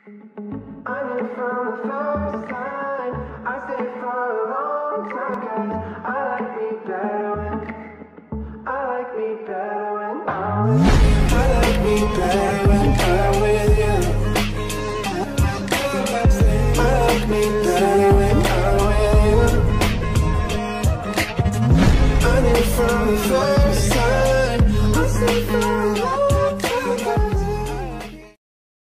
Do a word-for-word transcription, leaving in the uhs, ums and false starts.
I knew from the first time I stayed for a long time, 'cause I like me better when I like me better when I'm with you. I like me better when I'm with you. I like me better when I'm with you. I knew from the first time I stayed for